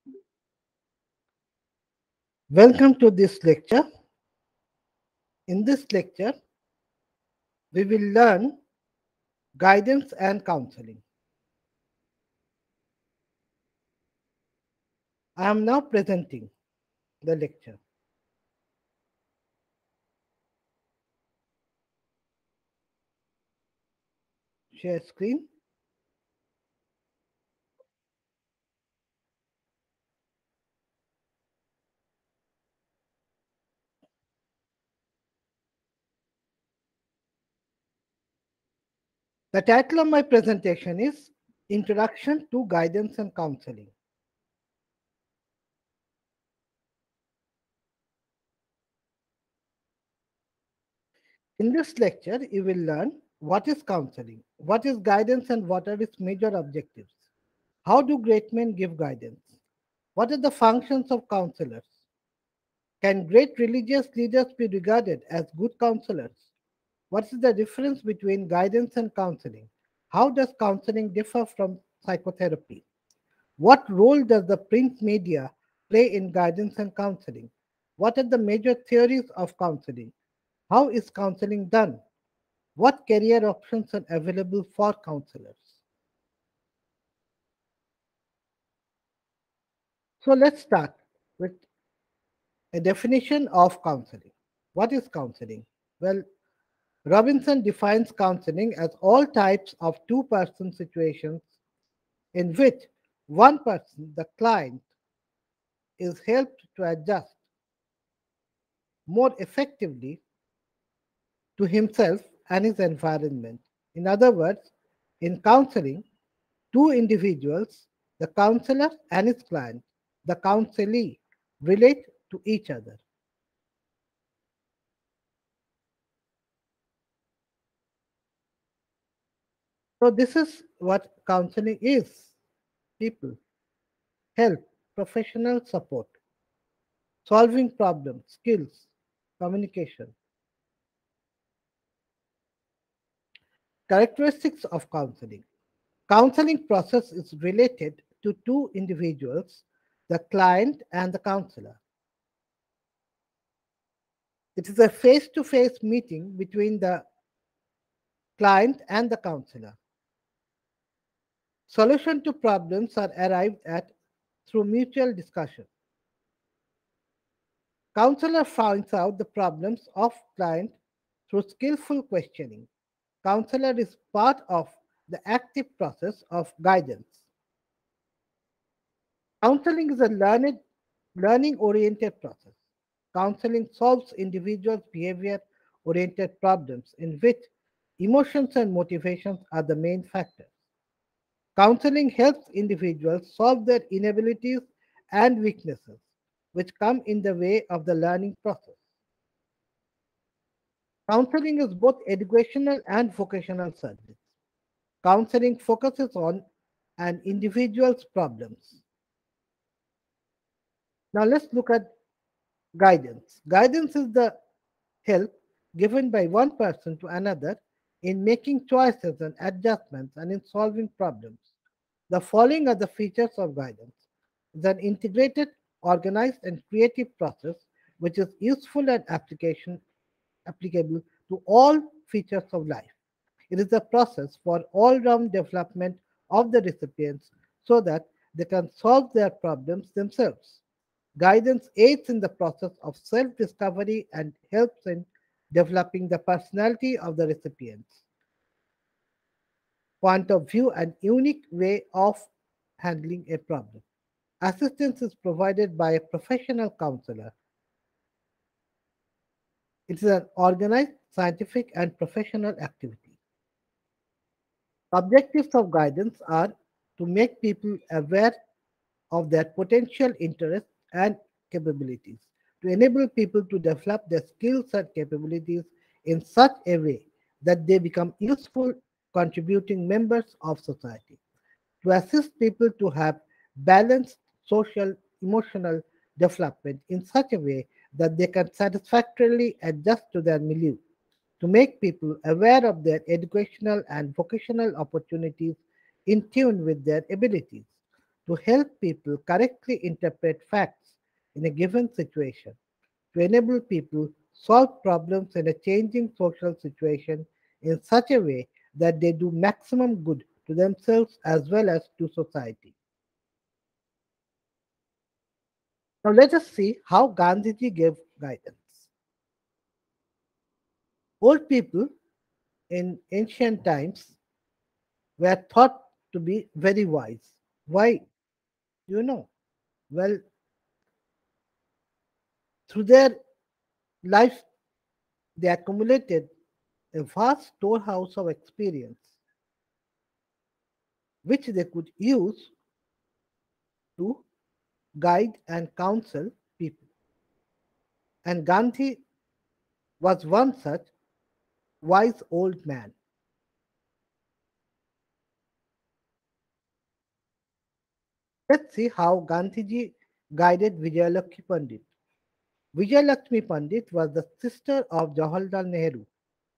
Welcome to this lecture. In this lecture, we will learn guidance and counseling. I am now presenting the lecture. Share screen. The title of my presentation is Introduction to Guidance and Counseling. In this lecture, you will learn what is counseling, what is guidance, and what are its major objectives. How do great men give guidance? What are the functions of counselors? Can great religious leaders be regarded as good counselors? What is the difference between guidance and counseling? How does counseling differ from psychotherapy? What role does the print media play in guidance and counseling? What are the major theories of counseling? How is counseling done? What career options are available for counselors? So let's start with a definition of counseling. What is counseling? Well, Robinson defines counseling as all types of two-person situations in which one person, the client, is helped to adjust more effectively to himself and his environment. In other words, in counseling, two individuals, the counselor and his client, the counselee, relate to each other. So, this is what counseling is: people, help, professional support, solving problems, skills, communication. Characteristics of counseling. Counseling process is related to two individuals, the client and the counselor. It is a face-to-face meeting between the client and the counselor. Solution to problems are arrived at through mutual discussion. Counselor finds out the problems of client through skillful questioning. Counselor is part of the active process of guidance. Counseling is a learning oriented process. Counseling solves individuals' behavior oriented problems in which emotions and motivations are the main factors. Counseling helps individuals solve their inabilities and weaknesses, which come in the way of the learning process. Counseling is both educational and vocational service. Counseling focuses on an individual's problems. Now let's look at guidance. Guidance is the help given by one person to another in making choices and adjustments and in solving problems. The following are the features of guidance. It's an integrated, organized, and creative process which is useful and applicable to all features of life. It is a process for all round development of the recipients so that they can solve their problems themselves. Guidance aids in the process of self discovery and helps in developing the personality of the recipients, point of view, and unique way of handling a problem. Assistance is provided by a professional counselor. It is an organized, scientific, and professional activity. Objectives of guidance are to make people aware of their potential interests and capabilities, to enable people to develop their skills and capabilities in such a way that they become useful, contributing members of society, to assist people to have balanced social, emotional development in such a way that they can satisfactorily adjust to their milieu, to make people aware of their educational and vocational opportunities in tune with their abilities, to help people correctly interpret facts in a given situation, to enable people solve problems in a changing social situation in such a way that they do maximum good to themselves as well as to society. Now let us see how Gandhiji gave guidance. Old people in ancient times were thought to be very wise. Why? You know, well, through their life, they accumulated a vast storehouse of experience which they could use to guide and counsel people. And Gandhi was one such wise old man. Let's see how Gandhiji guided Vijayalakshmi Pandit. Vijayalakshmi Pandit was the sister of Jawaharlal Nehru.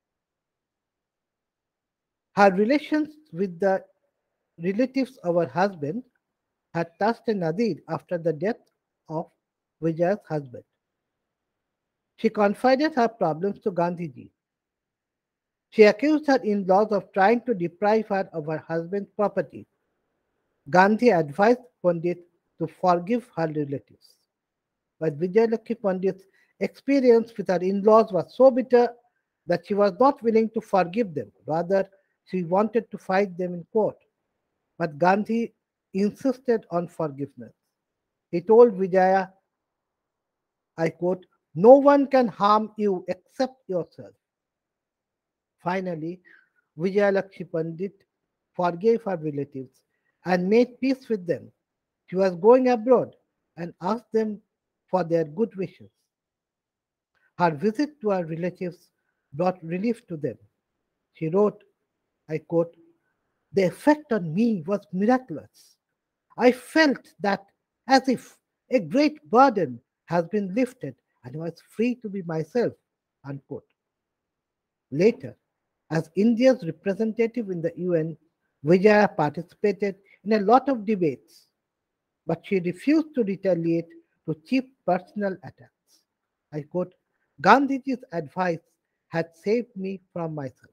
Her relations with the relatives of her husband had touched a nadir after the death of Vijaya's husband. She confided her problems to Gandhiji. She accused her in-laws of trying to deprive her of her husband's property. Gandhi advised Pandit to forgive her relatives. But Vijayalakshmi Pandit's experience with her in-laws was so bitter that she was not willing to forgive them. Rather, she wanted to fight them in court. But Gandhi insisted on forgiveness. He told Vijaya, I quote, no one can harm you except yourself. Finally, Vijayalakshmi Pandit forgave her relatives and made peace with them. She was going abroad and asked them for their good wishes. Her visit to her relatives brought relief to them. She wrote, I quote, the effect on me was miraculous. I felt that as if a great burden has been lifted and I was free to be myself. Unquote. Later, as India's representative in the UN, Vijaya participated in a lot of debates, but she refused to retaliate to cheap personal attacks. I quote, Gandhiji's advice had saved me from myself.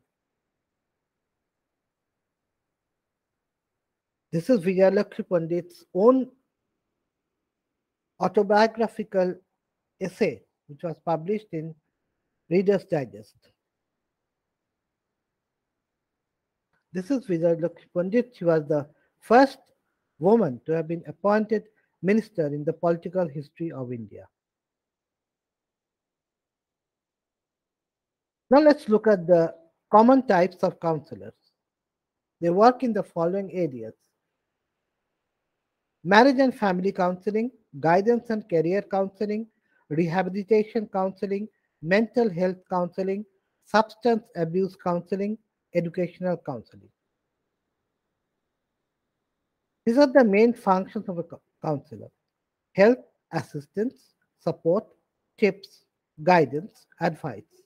This is Vijayalakshmi Pandit's own autobiographical essay, which was published in Reader's Digest. This is Vijayalakshmi Pandit. She was the first woman to have been appointed minister in the political history of India. Now let's look at the common types of counselors. They work in the following areas: marriage and family counseling, guidance and career counseling, rehabilitation counseling, mental health counseling, substance abuse counseling, educational counseling. These are the main functions of a counselor: help, assistance, support, tips, guidance, advice.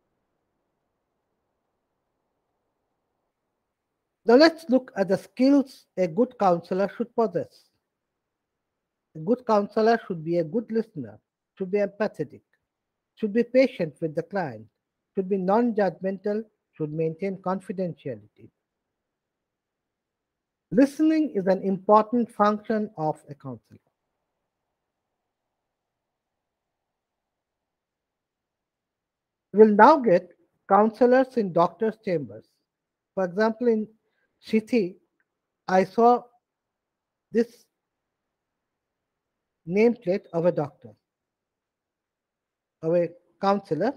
Now let's look at the skills a good counselor should possess. A good counselor should be a good listener, should be empathetic, should be patient with the client, should be non judgmental, should maintain confidentiality. Listening is an important function of a counselor. We'll now get counselors in doctors' chambers. For example, in Shithi, I saw this nameplate of a doctor, of a counselor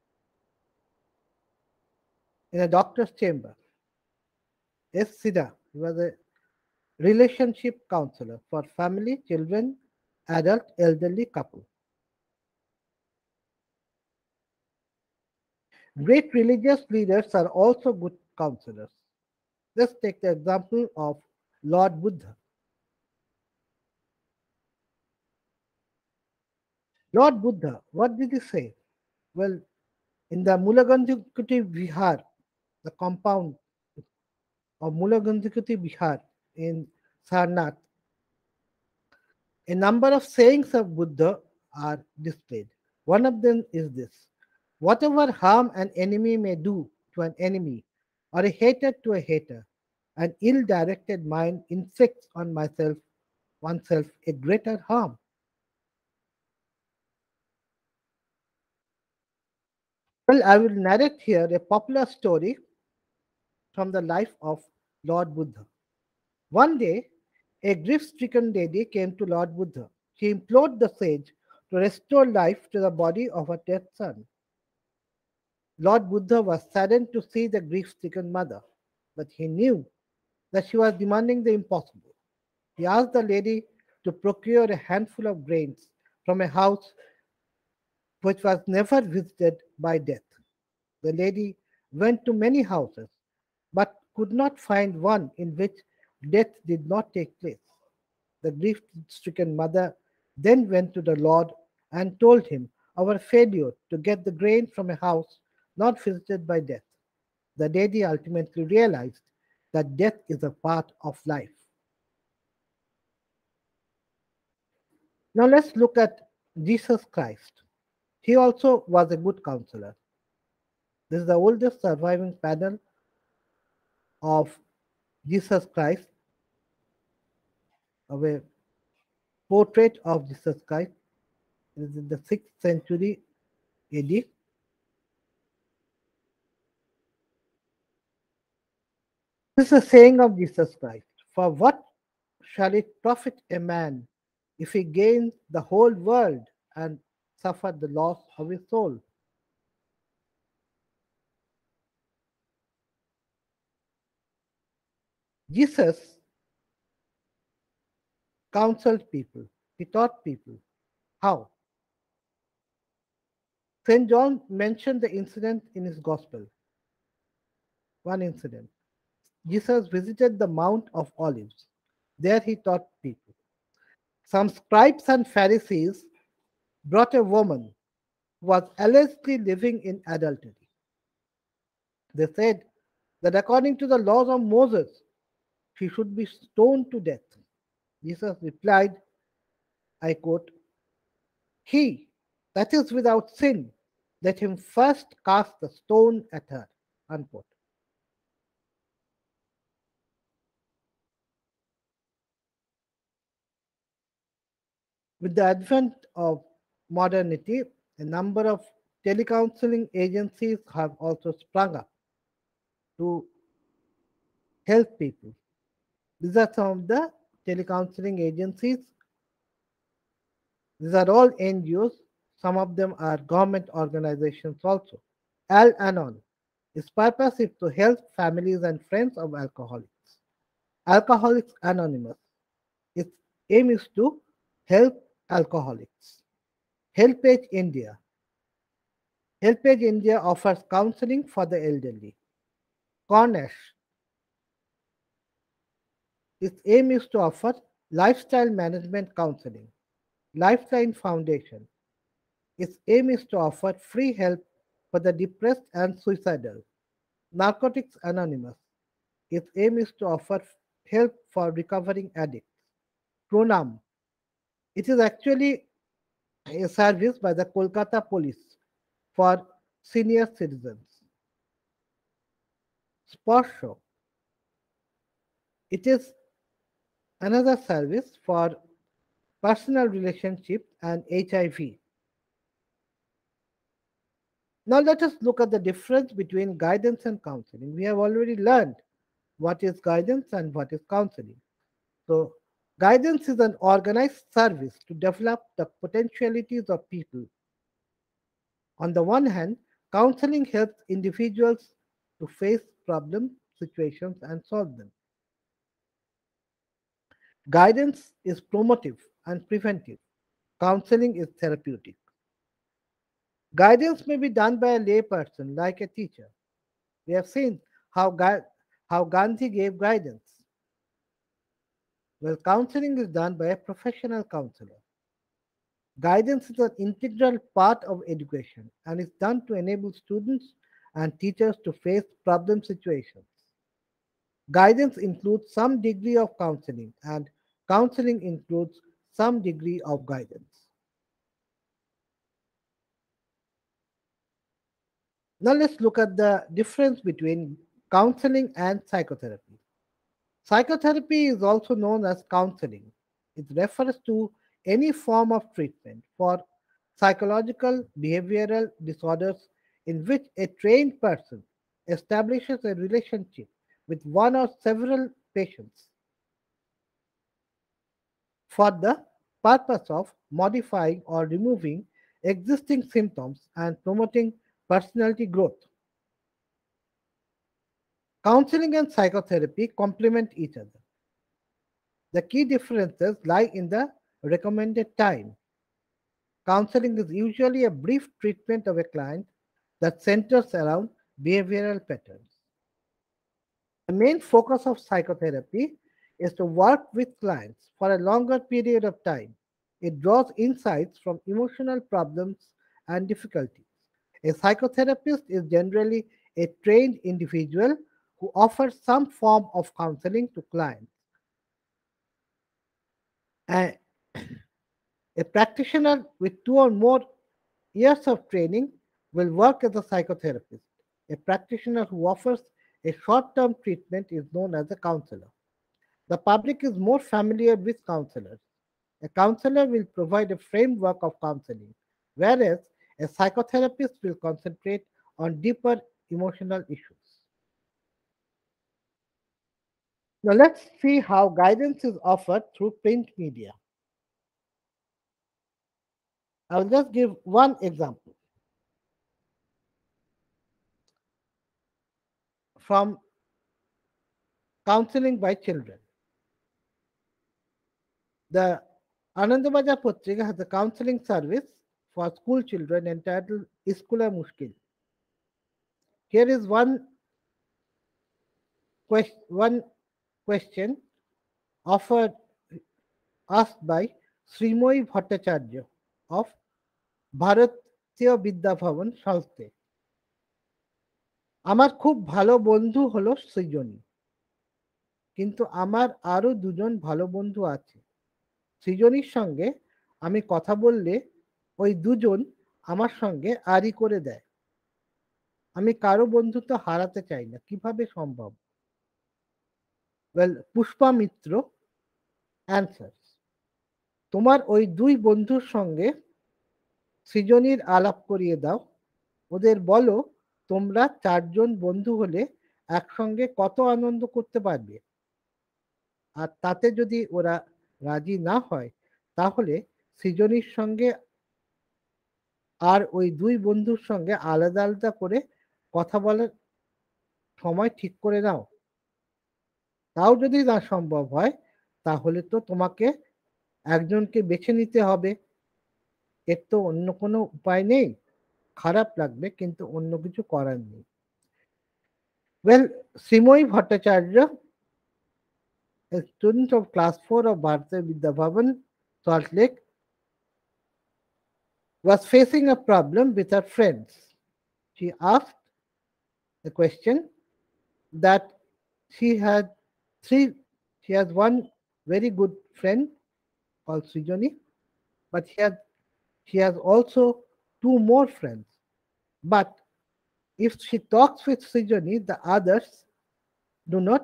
in a doctor's chamber. S. Sida. He was a relationship counselor for family, children, adult, elderly couple. Great religious leaders are also good counselors. Let's take the example of Lord Buddha. Lord Buddha, what did he say? Well, in the Mulagandhikuti Vihar, the compound of Mulagandhikuti Vihar in Sarnath, A number of sayings of Buddha are displayed. One of them is this: whatever harm an enemy may do to an enemy, or a hater to a hater, an ill directed mind inflicts on oneself a greater harm. Well, I will narrate here a popular story from the life of Lord Buddha. One day, a grief stricken lady came to Lord Buddha. She implored the sage to restore life to the body of her dead son. Lord Buddha was saddened to see the grief stricken mother, but he knew that she was demanding the impossible. He asked the lady to procure a handful of grains from a house which was never visited by death. The lady went to many houses, but could not find one in which death did not take place. The grief stricken mother then went to the Lord and told him our failure to get the grain from a house not visited by death. The lady ultimately realized that death is a part of life. Now let's look at Jesus Christ. He also was a good counselor. This is the oldest surviving panel of Jesus Christ, of a portrait of Jesus Christ. It is in the 6th century AD. This is a saying of Jesus Christ: for what shall it profit a man if he gains the whole world and suffer the loss of his soul? Jesus counseled people, he taught people. How? St. John mentioned the incident in his gospel. One incident. Jesus visited the Mount of Olives. There he taught people. Some scribes and Pharisees brought a woman who was allegedly living in adultery. They said that according to the laws of Moses, she should be stoned to death. Jesus replied, I quote, he that is without sin, let him first cast the stone at her. Unquote. With the advent of modernity, a number of telecounseling agencies have also sprung up to help people. These are some of the telecounseling agencies. These are all NGOs. Some of them are government organizations also. Al Anon. Its purpose is to help families and friends of alcoholics. Alcoholics Anonymous. Its aim is to help alcoholics. HelpAge India. HelpAge India offers counseling for the elderly. Cornish. Its aim is to offer lifestyle management counseling. Lifeline Foundation. Its aim is to offer free help for the depressed and suicidal. Narcotics Anonymous. Its aim is to offer help for recovering addicts. Pronam. It is actually a service by the Kolkata Police for senior citizens. Sporsho. It is another service for personal relationships and HIV. Now let us look at the difference between guidance and counseling. We have already learned what is guidance and what is counseling. So, guidance is an organized service to develop the potentialities of people. On the one hand, counseling helps individuals to face problem situations and solve them. Guidance is promotive and preventive. Counseling is therapeutic. Guidance may be done by a layperson like a teacher. We have seen how, how Gandhi gave guidance. Well, counseling is done by a professional counselor. Guidance is an integral part of education and is done to enable students and teachers to face problem situations. Guidance includes some degree of counseling, and counseling includes some degree of guidance. Now let's look at the difference between counseling and psychotherapy. Psychotherapy is also known as counseling. It refers to any form of treatment for psychological behavioral disorders in which a trained person establishes a relationship with one or several patients for the purpose of modifying or removing existing symptoms and promoting personality growth. Counseling and psychotherapy complement each other. The key differences lie in the recommended time. Counseling is usually a brief treatment of a client that centers around behavioral patterns. The main focus of psychotherapy is to work with clients for a longer period of time. It draws insights from emotional problems and difficulties. A psychotherapist is generally a trained individual who offers some form of counseling to clients. A, a practitioner with 2 or more years of training will work as a psychotherapist. A practitioner who offers a short term treatment is known as a counselor. The public is more familiar with counselors. A counselor will provide a framework of counseling, whereas a psychotherapist will concentrate on deeper emotional issues. Now, let's see how guidance is offered through print media. I will just give one example from counseling by children. The Anandabajar Putrika has a counseling service for school children entitled Iskula Mushkil. Here is one question offered asked by Srimoy Bhattacharya of ভারতীয় বিদ্যাভবন সংস্থে। আমার খুব ভালো বন্ধু হলো সৃজনী, কিন্তু আমার আরো দুজন ভালো বন্ধু আছে। সৃজনীর সঙ্গে আমি কথা বললে ওই দুজন আমার সঙ্গে আড়ি করে দেয়। আমি কারো বন্ধুত্ব হারাতে চাই না, কিভাবে সম্ভব? ওয়েল, পুষ্পা মিত্র অ্যান্সার্স, তোমার ওই দুই বন্ধুর সঙ্গে সৃজনীর আলাপ করিয়ে দাও, ওদের বলো তোমরা 4 জন বন্ধু হলে একসঙ্গে কত আনন্দ করতে পারবে। আর তাতে যদি ওরা রাজি না হয়, তাহলে সৃজনীর সঙ্গে আর ওই দুই বন্ধুর সঙ্গে আলাদা আলাদা করে কথা বলার সময় ঠিক করে নাও। তাও যদি না সম্ভব হয়, তাহলে তো তোমাকে একজনকে বেছে নিতে হবে। এর তো অন্য কোনো উপায় নেই। খারাপ লাগবে, কিন্তু অন্য কিছু করার নেই। Well, Sreemoyee Bhattacharya, a student of class 4 of Bharatiya Vidya Bhavan, Salt Lake, was facing a problem with her friends. She asked the question that she had three, she has one very good friend called Srijani, but she has also 2 more friends. But if she talks with Srijani, the others do not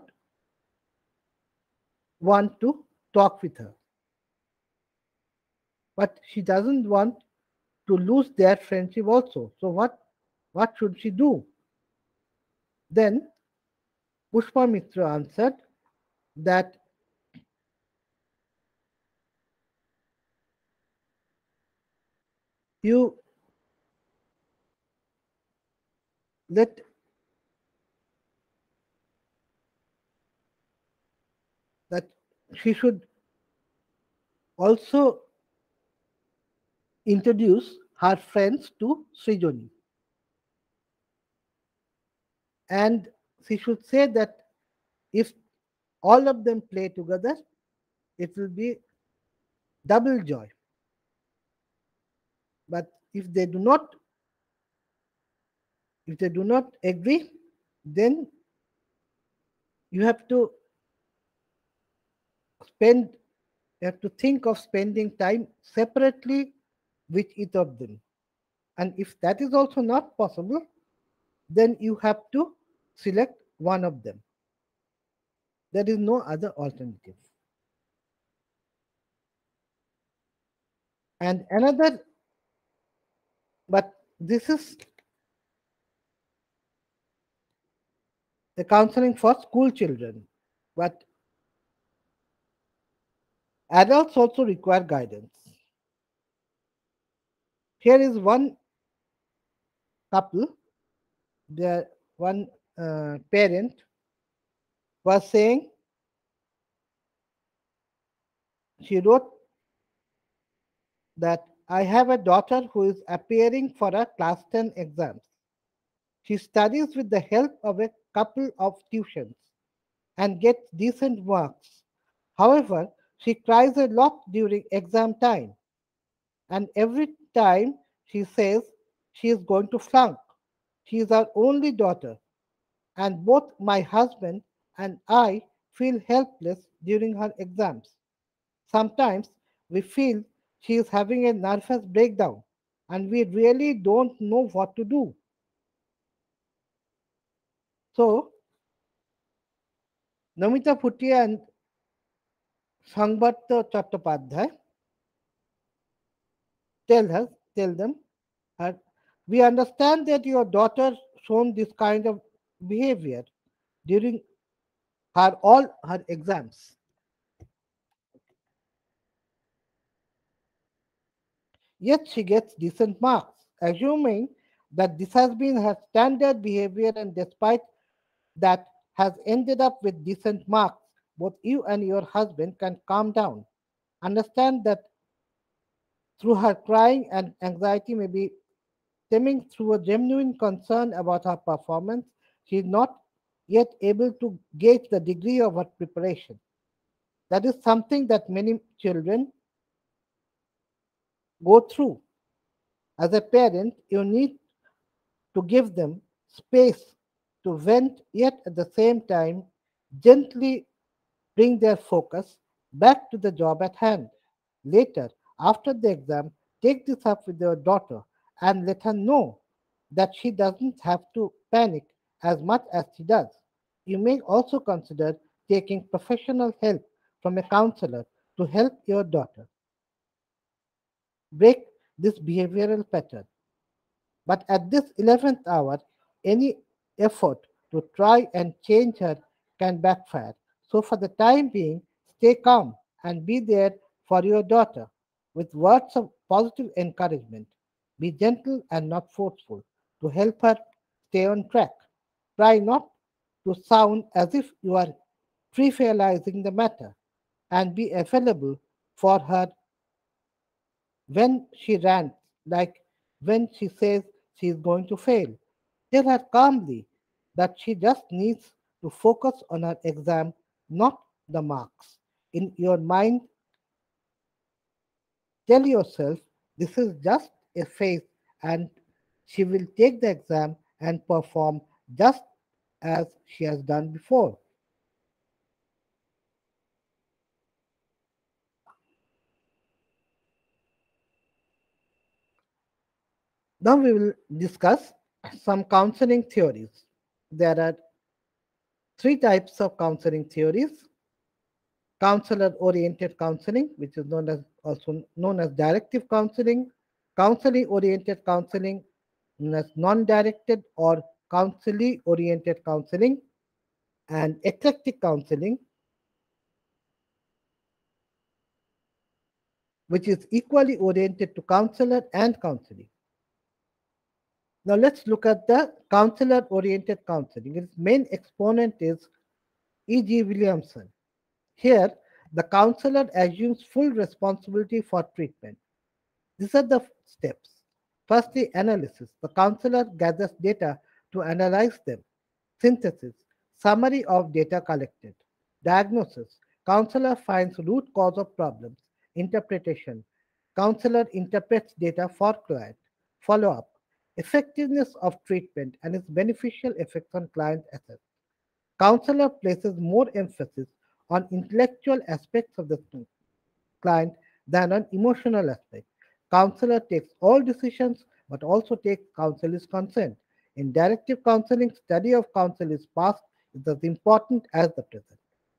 want to talk with her. But she doesn't want to lose their friendship also. So what should she do? Then Pushpa Mitra answered that you let that she should also introduce her friends to Srijoni, and she should say that if all of them play together, it will be double joy. But if they do not agree, then you have to spend You have to think of spending time separately with each of them. And if that is also not possible, then you have to select one of them. There is no other alternative. And another, but this is the counseling for school children. But adults also require guidance. Here is one couple, the one parent was saying, she wrote that I have a daughter who is appearing for a class 10 exams. She studies with the help of a couple of tuitions and gets decent marks. However, she cries a lot during exam time, and every time she says she is going to flunk. She is our only daughter, and both my husband and I feel helpless during her exams. Sometimes we feel she is having a nervous breakdown, and we really don't know what to do. So, Namita Bhutia and Sangbarta Chattopadhyay tell them, her, we understand that your daughter shown this kind of behavior during all her exams. Yet she gets decent marks, assuming that this has been her standard behavior, and despite that has ended up with decent marks. Both you and your husband can calm down. Understand that through her crying and anxiety may be stemming through a genuine concern about her performance. She is not yet able to gauge the degree of her preparation. That is something that many children go through. As a parent, you need to give them space to vent, yet at the same time, gently bring their focus back to the job at hand. Later, after the exam, take this up with your daughter and let her know that she doesn't have to panic as much as she does. You may also consider taking professional help from a counselor to help your daughter break this behavioral pattern. But at this 11th hour, any effort to try and change her can backfire. So, for the time being, stay calm and be there for your daughter with words of positive encouragement. Be gentle and not forceful to help her stay on track. Try not to sound as if you are trivializing the matter, and be available for her when she rants, like when she says she is going to fail. Tell her calmly that she just needs to focus on her exam, not the marks. In your mind, tell yourself this is just a phase and she will take the exam and perform just as she has done before. Now we will discuss some counseling theories. There are three types of counseling theories: counselor oriented counseling, which is known as also known as directive counseling, counseling oriented counseling, known as non directed or counseling oriented counseling, and eclectic counseling, which is equally oriented to counselor and counseling. Now let's look at the counselor oriented counseling. Its main exponent is E.G. Williamson. Here, the counselor assumes full responsibility for treatment. These are the steps. Firstly, analysis. The counselor gathers data to analyze them. Synthesis. Summary of data collected. Diagnosis. Counselor finds root cause of problems. Interpretation. Counselor interprets data for client. Follow up. Effectiveness of treatment and its beneficial effects on client assets. Counselor places more emphasis on intellectual aspects of the client than on emotional aspect. Counselor takes all decisions but also takes counselor's consent. In directive counseling, study of counselor's past is as important as the present.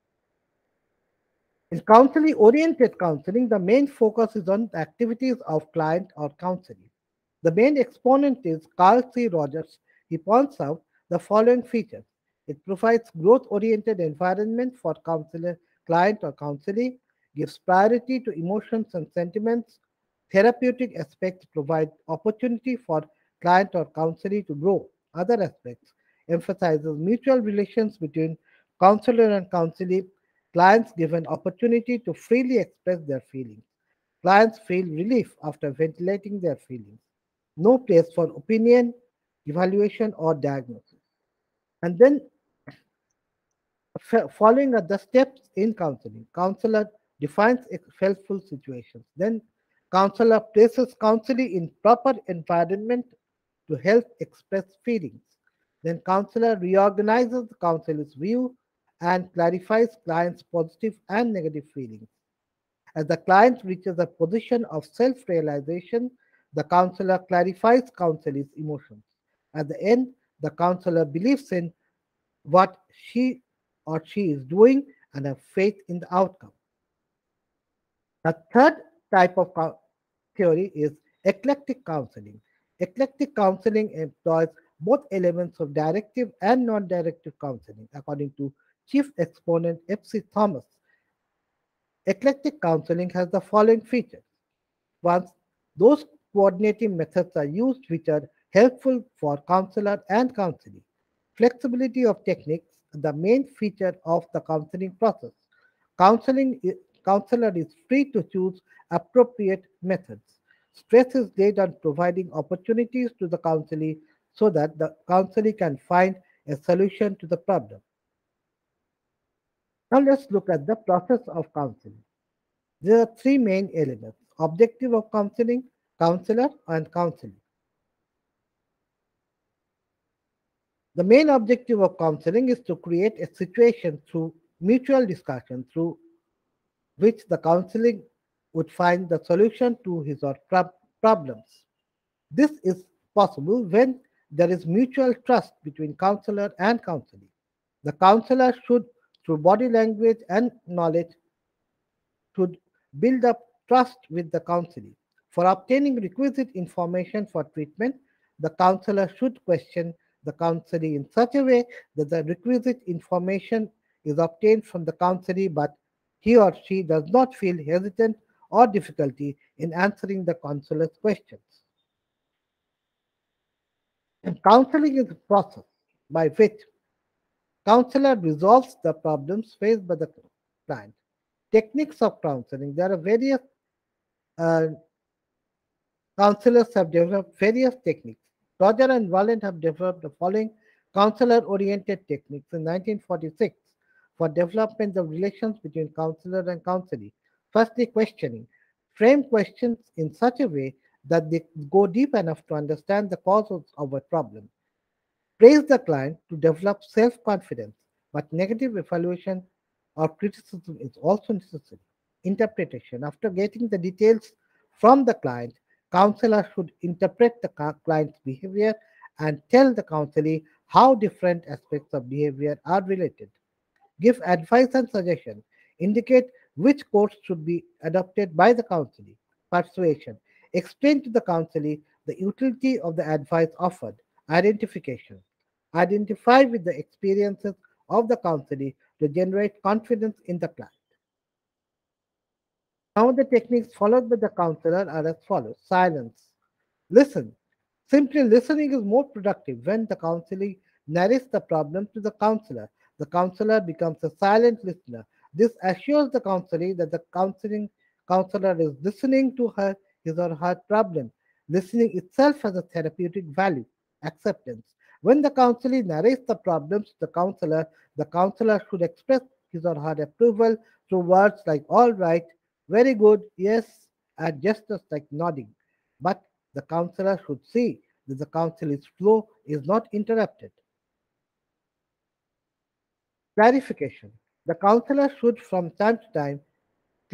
In counseling oriented counseling, the main focus is on the activities of client or counselee. The main exponent is Carl C. Rogers. He points out the following features. It provides growth oriented environment for counselor, client or counselee, gives priority to emotions and sentiments. Therapeutic aspects provide opportunity for client or counselee to grow. Other aspects emphasizes mutual relations between counselor and counselee. Clients given opportunity to freely express their feelings. Clients feel relief after ventilating their feelings. No place for opinion, evaluation, or diagnosis. And then, following are the steps in counseling. Counselor defines helpful situations. Then, counselor places counselee in proper environment to help express feelings. Then, counselor reorganizes the counselor's view and clarifies client's positive and negative feelings. As the client reaches a position of self realization, the counselor clarifies counselor's emotions. At the end, the counselor believes in what she is doing and have faith in the outcome. The third type of theory is eclectic counseling. Eclectic counseling employs both elements of directive and non directive counseling, according to chief exponent F.C. Thomas. Eclectic counseling has the following features. Once those coordinating methods are used which are helpful for counselor and counselee. Flexibility of techniques, the main feature of the counseling process. Counseling, counselor is free to choose appropriate methods. Stress is laid on providing opportunities to the counselee so that the counselee can find a solution to the problem. Now let's look at the process of counseling. There are three main elements: objective of counseling, counselor, and counseling. The main objective of counseling is to create a situation through mutual discussion through which the counseling would find the solution to his or problems. This is possible when there is mutual trust between counselor and counselee. The counselor should, through body language and knowledge, should build up trust with the counselee. For obtaining requisite information for treatment, the counselor should question the counselee in such a way that the requisite information is obtained from the counselee, but he or she does not feel hesitant or difficulty in answering the counselor's questions. And counseling is a process by which counselor resolves the problems faced by the client. Techniques of counseling. There are various uh, counselors have developed various techniques. Roger and Wallen have developed the following counselor-oriented techniques in 1946 for development of relations between counselor and counselee. Firstly, questioning. Frame questions in such a way that they go deep enough to understand the causes of a problem. Praise the client to develop self-confidence, but negative evaluation or criticism is also necessary. Interpretation. After getting the details from the client, counselor should interpret the client's behavior and tell the counselee how different aspects of behavior are related. Give advice and suggestion. Indicate which course should be adopted by the counselee. Persuasion. Explain to the counselee the utility of the advice offered. Identification. Identify with the experiences of the counselee to generate confidence in the client. Some of the techniques followed by the counselor are as follows. Silence. Listen. Simply listening is more productive when the counselee narrates the problem to the counselor. The counselor becomes a silent listener. This assures the counselee that the counseling counselor is listening to his or her problem. Listening itself has a therapeutic value. Acceptance. When the counselee narrates the problems to the counselor should express his or her approval through words like all right, very good, yes, and gestures like nodding. But the counselor should see that the counseling's flow is not interrupted. Clarification. The counselor should from time to time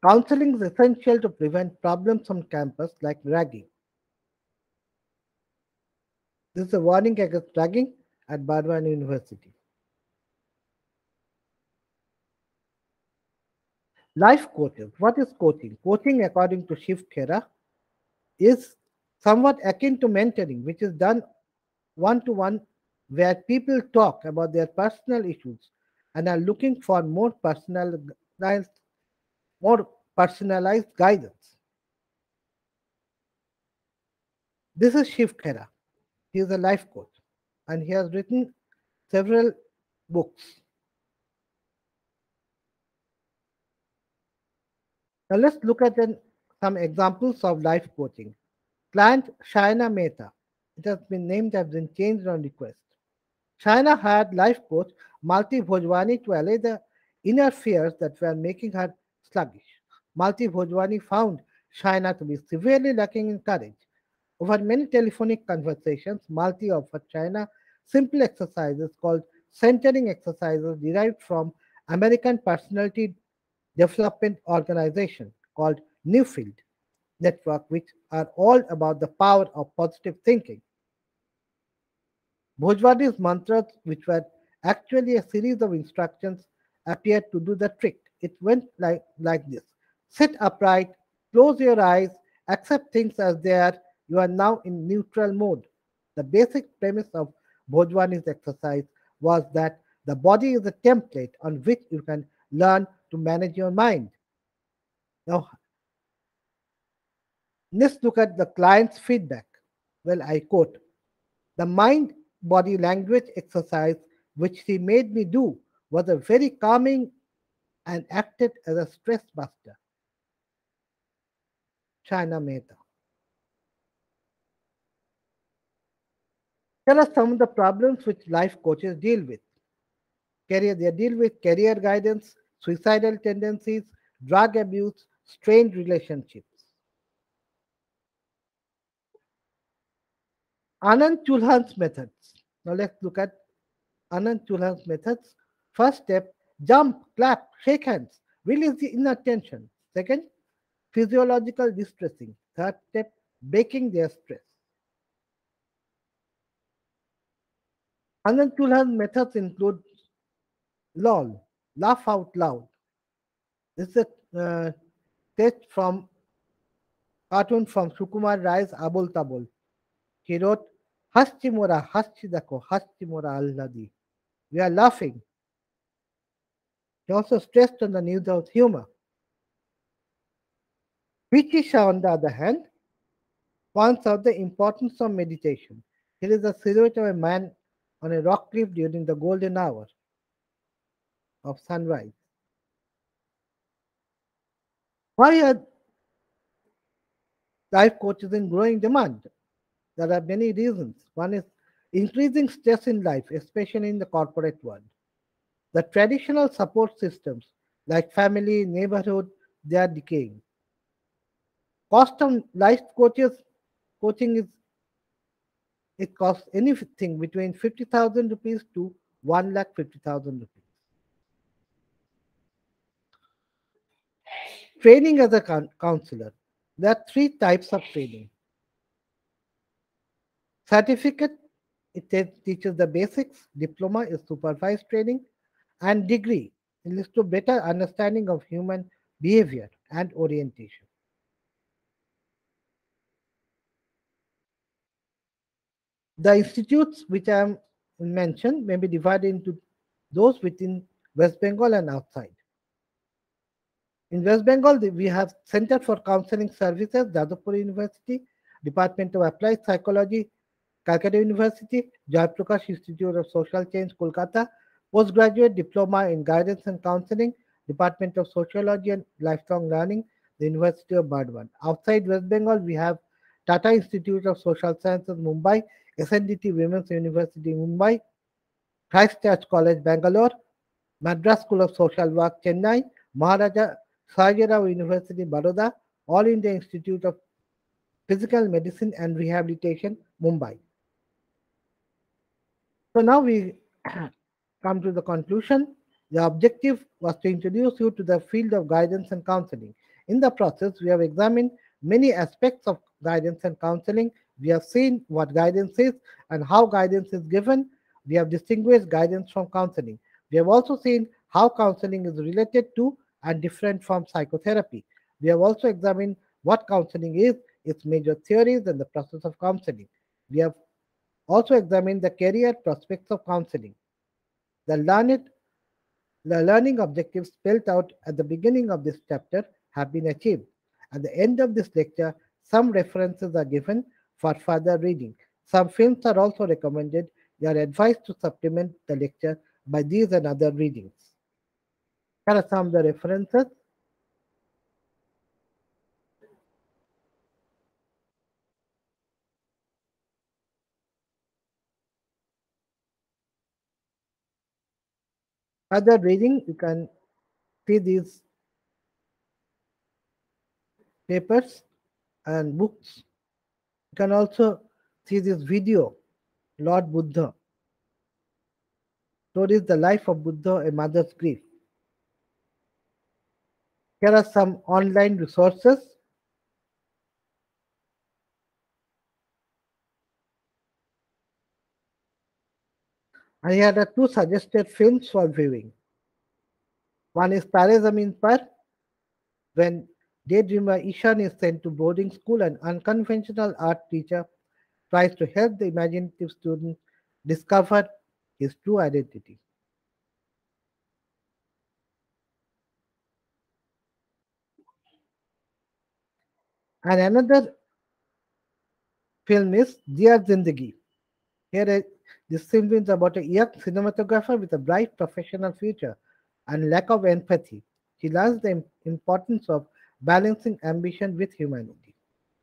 Counseling is essential to prevent problems on campus like ragging. This is a warning against ragging at Bardwan University. Life coaches. What is coaching? Coaching, according to Shiv Khera, is somewhat akin to mentoring, which is done one to one, where people talk about their personal issues and are looking for more personalized guidance. This is Shiv Khera. He is a life coach and he has written several books. Now let's look at some examples of life coaching. Client Shaina Mehta. It has been named has been changed on request. Shaina had life coach Malti Bhojwani to allay the inner fears that were making her sluggish. Malti Bhojwani found Shaina to be severely lacking in courage. Over many telephonic conversations, Malti offered Shaina simple exercises called centering exercises derived from American Personality Development Organization called Newfield Network, which are all about the power of positive thinking. Bhojwani's mantras, which were actually a series of instructions, appeared to do the trick. It went like this: sit upright, close your eyes, accept things as they are. You are now in neutral mode. The basic premise of Bhojwani's exercise was that the body is a template on which you can learn to manage your mind. Now, let's look at the client's feedback. Well, I quote: the mind body language exercise which she made me do was a very calming and acted as a stress buster. China Mehta. Here are some of the problems which life coaches deal with. They deal with career guidance, suicidal tendencies, drug abuse, strained relationships. Anand Chulhan's methods. Now let's look at Anand Chulhan's methods. First step, jump, clap, shake hands, release the inner tension. Second, physiological distressing. Third step, breaking their stress. Anand Chulhan's methods include LOL, laugh out loud. This is a text from cartoon from Sukumar Rai's Abul Tabul. He wrote, Haschi Mora, Haschi Dako, Haschi Mora Alladi. We are laughing. He also stressed on the news of humor. Vichi Shah, on the other hand, points out the importance of meditation. Here is a silhouette of a man on a rock cliff during the golden hour of sunrise. Why are life coaches in growing demand? There are many reasons. One is increasing stress in life, especially in the corporate world. The traditional support systems like family, neighborhood, they are decaying. Cost of life coaching is it costs anything between 50,000 rupees to 1,50,000 rupees. Training as a counselor. There are three types of training. Certificate, teaches the basics. Diploma is supervised training. And degree, it leads to better understanding of human behavior and orientation. The institutes which I am mentioned may be divided into those within West Bengal and outside. In West Bengal, we have Center for Counseling Services, Jadavpur University, Department of Applied Psychology, Calcutta University, Jayaprakash Institute of Social Change, Kolkata, Postgraduate Diploma in Guidance and Counseling, Department of Sociology and Lifelong Learning, the University of Burdwan. Outside West Bengal, we have Tata Institute of Social Sciences, Mumbai, SNDT Women's University, Mumbai, Christ Church College, Bangalore, Madras School of Social Work, Chennai, Maharaja Sajirao University, Baroda, All India Institute of Physical Medicine and Rehabilitation, Mumbai. So now we come to the conclusion. The objective was to introduce you to the field of guidance and counseling, In the process, we have examined many aspects of guidance and counseling. We have seen what guidance is and how guidance is given. We have distinguished guidance from counseling. We have also seen how counseling is related to and different from psychotherapy. We have also examined what counseling is, its major theories, and the process of counseling. We have also examined the career prospects of counseling. The learned the learning objectives spelled out at the beginning of this chapter have been achieved. At the end of this lecture, some references are given for further reading. Some films are also recommended. You are advised to supplement the lecture by these and other readings. Here are some of the references. Further reading, you can see these papers and books. You can also see this video, Lord Buddha, stories the life of Buddha, a mother's grief. Here are some online resources. And here are two suggested films for viewing. One is Tare Zameen Par, when daydreamer Ishan is sent to boarding school, an unconventional art teacher tries to help the imaginative student discover his true identity. And another film is Dear Zindagi. This film is about a young cinematographer with a bright professional future and lack of empathy. He learns the importance of balancing ambition with humanity.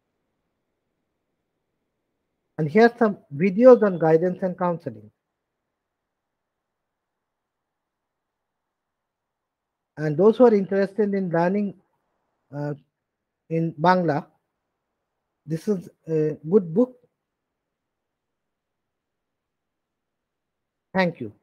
And here are some videos on guidance and counseling. And those who are interested in learning uh, in Bangla, this is a good book. Thank you.